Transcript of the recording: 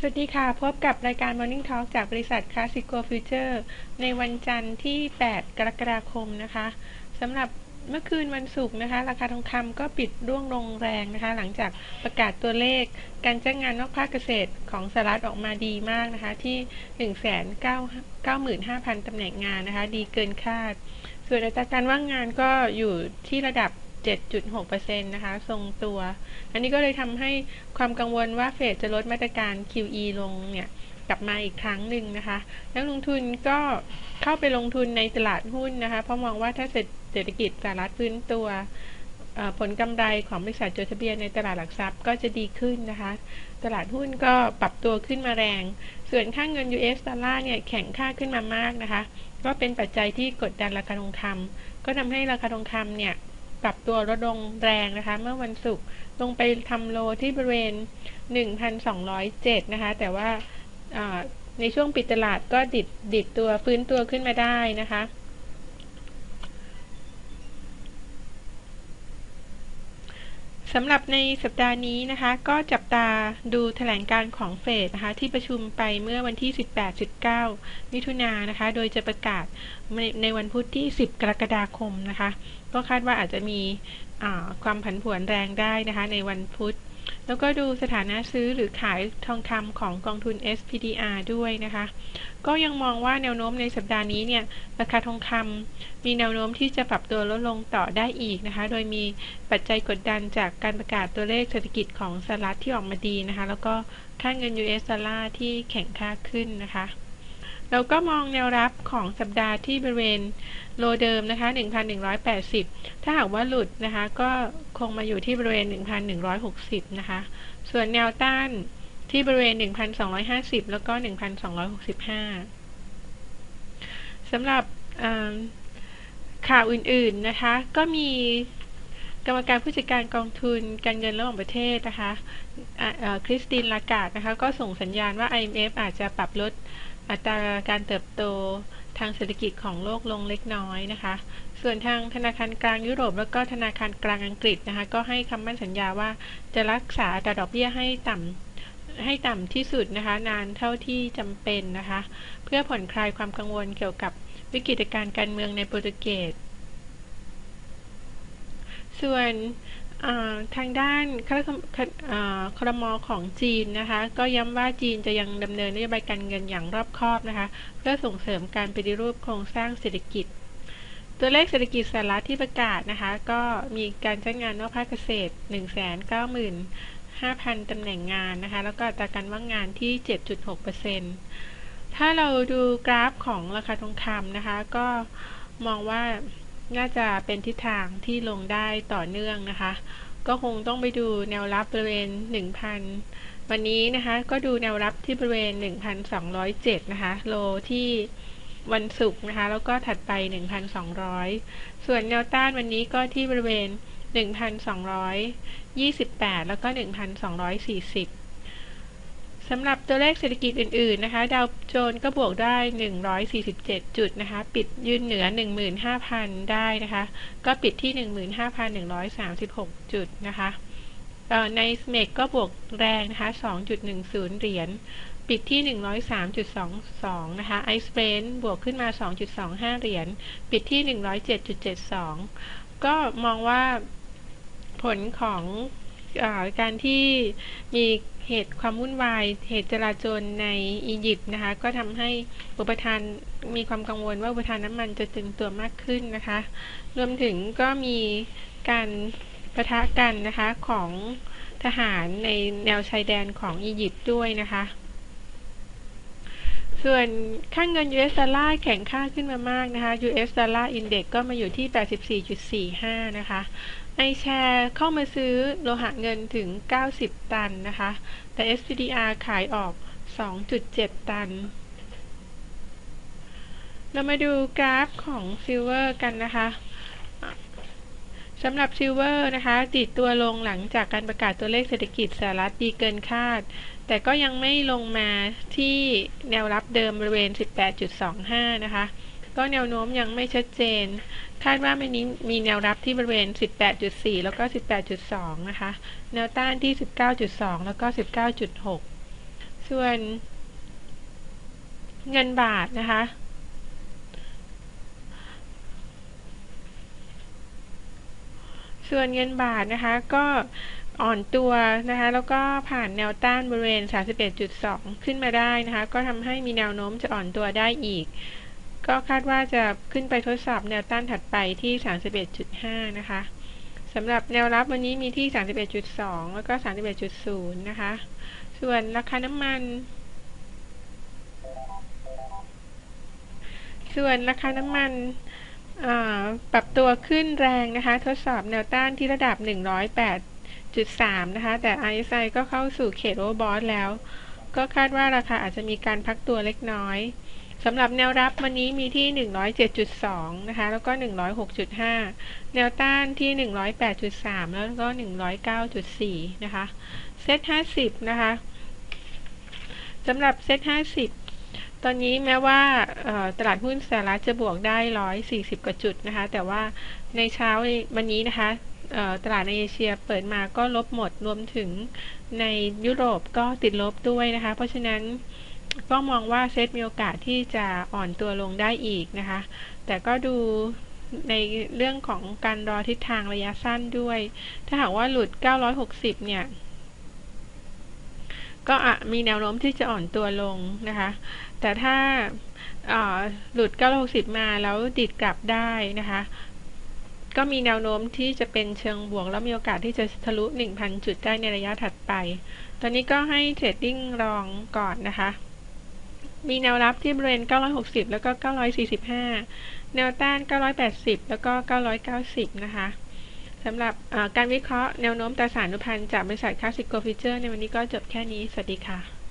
วัสดีค่ะพบกับรายการ Morning Talk จากบริษัท Classico Future ในวันจันทร์ที่ 8 กรกฎาคมนะคะสำหรับเมื่อคืนวันศุกร์นะคะราคาทองคำก็ปิดร่วงลงแรงนะคะหลังจากประกาศตัวเลขการจ้างงานนอกภาคเกษตรของสหรัฐออกมาดีมากนะคะที่ 195,000 ตำแหน่งงานนะคะดีเกินคาดส่วนอัตราการว่างงานก็อยู่ที่ระดับ 7.6% นะคะทรงตัวอันนี้ก็เลยทำให้ความกังวลว่าเฟดจะลดมาตรการ QE ลงเนี่ยกลับมาอีกครั้งหนึ่งนะคะนักลงทุนก็เข้าไปลงทุนในตลาดหุ้นนะคะเพราะมองว่าถ้าเศรษฐกิจสหรัฐฟื้นตัวผลกำไรของบริษัทจดทะเบียนในตลาดหลักทรัพย์ก็จะดีขึ้นนะคะตลาดหุ้นก็ปรับตัวขึ้นมาแรงส่วนค่าเงิน US ดอลลาร์เนี่ยแข็งค่าขึ้นมามากนะคะก็เป็นปัจจัยที่กดดันราคาทองคำก็ทำให้ราคาทองคำเนี่ยปรับตัวลดลงแรงนะคะเมื่อวันศุกร์ลงไปทำโลที่บริเวณ 1,207 นะคะแต่ว่าในช่วงปิดตลาดก็ดิดตัวฟื้นตัวขึ้นมาได้นะคะสำหรับในสัปดาห์นี้นะคะก็จับตาดูแถลงการของเฟดนะคะที่ประชุมไปเมื่อวันที่ 18-19 มิถุนายนนะคะโดยจะประกาศในวันพุธที่ 10 กรกฎาคมนะคะก็คาดว่าอาจจะมีความผันผวนแรงได้นะคะในวันพุธแล้วก็ดูสถานะซื้อหรือขายทองคำของกองทุน SPDR ด้วยนะคะก็ยังมองว่าแนวโน้มในสัปดาห์นี้เนี่ยราคาทองคำมีแนวโน้มที่จะปรับตัวลดลงต่อได้อีกนะคะโดยมีปัจจัยกดดันจากการประกาศตัวเลขเศรษฐกิจของสหรัฐที่ออกมาดีนะคะแล้วก็ค่าเงิน US ดอลลาร์ที่แข็งค่าขึ้นนะคะเราก็มองแนวรับของสัปดาห์ที่บริเวณโลเดิมนะคะ 1,180 ถ้าหากว่าหลุดนะคะก็คงมาอยู่ที่บริเวณ 1,160 นะคะส่วนแนวต้านที่บริเวณ 1,250 แล้วก็ 1,265 สำหรับข่าวอื่นๆนะคะก็มีกรรมการผู้จัดการกองทุนการเงินระหว่างประเทศนะคะคริสติน ลาการ์ดนะคะก็ส่งสัญญาณว่า IMF อาจจะปรับลดอัตราการเติบโตทางเศรษฐกิจของโลกลงเล็กน้อยนะคะส่วนทางธนาคารกลางยุโรปแล้วก็ธนาคารกลางอังกฤษนะคะก็ให้คำมั่นสัญญาว่าจะรักษาอัตราดอกเบี้ยให้ต่ำที่สุดนะคะนานเท่าที่จำเป็นนะคะเพื่อผ่อนคลายความกังวลเกี่ยวกับวิกฤตการเมืองในโปรตุเกสส่วนทางด้านครม.ของจีนนะคะก็ย้ำว่าจีนจะยังดำเนินนโยบายการเงินอย่างรอบคอบนะคะเพื่อส่งเสริมการปฏิรูปโครงสร้างเศรษฐกิจตัวเลขเศรษฐกิจสหรัฐที่ประกาศนะคะก็มีการจ้างงานนอกภาคเกษตร 195,000 ตำแหน่งงานนะคะแล้วก็อัตราการว่างงานที่ 7.6% ถ้าเราดูกราฟของราคาทองคำนะคะก็มองว่าน่าจะเป็นทิศทางที่ลงได้ต่อเนื่องนะคะก็คงต้องไปดูแนวรับบริเวณ 1,000 วันนี้นะคะก็ดูแนวรับที่บริเวณ 1,207 นะคะโลที่วันศุกร์นะคะแล้วก็ถัดไป 1,200 ส่วนแนวต้านวันนี้ก็ที่บริเวณ 1,228 แล้วก็ 1,240 สำหรับตัวเลขเศรษฐกิจอื่นๆนะคะดาวโจนส์ก็บวกได้147จุดนะคะปิดยืนเหนือ 15,000 ได้นะคะก็ปิดที่ 15,136 จุดนะคะในสเมกก็บวกแรงนะคะ 2.10 เหรียญปิดที่ 103.22 นะคะไอซ์เบรนท์บวกขึ้นมา 2.25 เหรียญปิดที่ 107.72 ก็มองว่าผลของการที่มีเหตุความวุ่นวายเหตุจลาจลในอียิปต์นะคะก็ทำให้อุปทานมีความกังวลว่าอุปทานน้ำมันจะตึงตัวมากขึ้นนะคะรวมถึงก็มีการปะทะกันนะคะของทหารในแนวชายแดนของอียิปต์ด้วยนะคะส่วนค่าเงิน US ดอลลาร์แข็งค่าขึ้นมามากนะคะ US ดอลลาร์อินเด็กซ์ก็มาอยู่ที่ 84.45 นะคะไอแชร์เข้ามาซื้อโลหะเงินถึง90ตันนะคะแต่ SPDR ขายออก 2.7 ตันเรามาดูกราฟของซิลเวอร์กันนะคะสำหรับซิลเวอร์นะคะดิดตัวลงหลังจากการประกาศตัวเลขเศรษฐกิจสหรัฐดีเกินคาดแต่ก็ยังไม่ลงมาที่แนวรับเดิมบริเวณ 18.25 นะคะก็แนวโน้มยังไม่ชัดเจนคาดว่าวันนี้มีแนวรับที่บริเวณ 18.4 แล้วก็ 18.2 นะคะแนวต้านที่ 19.2 แล้วก็ 19.6 ส่วนเงินบาทนะคะก็อ่อนตัวนะคะแล้วก็ผ่านแนวต้านบริเวณ 31.2 ขึ้นมาได้นะคะก็ทำให้มีแนวโน้มจะอ่อนตัวได้อีกก็คาดว่าจะขึ้นไปทดสอบแนวต้านถัดไปที่ 31.5 นะคะสำหรับแนวรับวันนี้มีที่ 31.2 แล้วก็ 31.0 นะคะส่วนราคาน้ำมันปรับตัวขึ้นแรงนะคะทดสอบแนวต้านที่ระดับ 108.3 นะคะแต่ RSI ก็เข้าสู่เขตโอเวอร์บอทแล้วก็คาดว่าราคาอาจจะมีการพักตัวเล็กน้อยสำหรับแนวรับวันนี้มีที่ 107.2 นะคะแล้วก็ 106.5 แนวต้านที่ 108.3 แล้วก็ 109.4 นะคะเซ็ต50นะคะสำหรับเซ็ต50ตอนนี้แม้ว่าตลาดหุ้นสหรัฐจะบวกได้140 กว่าจุดนะคะแต่ว่าในเช้าวันนี้นะคะตลาดในเอเชียเปิดมาก็ลบหมดรวมถึงในยุโรปก็ติดลบด้วยนะคะเพราะฉะนั้นก็มองว่าเซ็ตมีโอกาสที่จะอ่อนตัวลงได้อีกนะคะแต่ก็ดูในเรื่องของการรอทิศทางระยะสั้นด้วยถ้าหากว่าหลุด960เนี่ยก็มีแนวโน้มที่จะอ่อนตัวลงนะคะแต่ถ้าหลุด960มาแล้วดิดกลับได้นะคะก็มีแนวโน้มที่จะเป็นเชิงบวกแล้วมีโอกาสที่จะทะลุ 1,000 จุดได้ในระยะถัดไปตอนนี้ก็ให้เทรดดิ้งรองก่อนนะคะมีแนวรับที่บริเวณ960แล้วก็945แนวต้าน980แล้วก็990นะคะสำหรับการวิเคราะห์แนวโน้มตราสารหนี้พันจากบริษัทคลาสสิกโกลด์ฟิวเจอร์ในวันนี้ก็จบแค่นี้สวัสดีค่ะ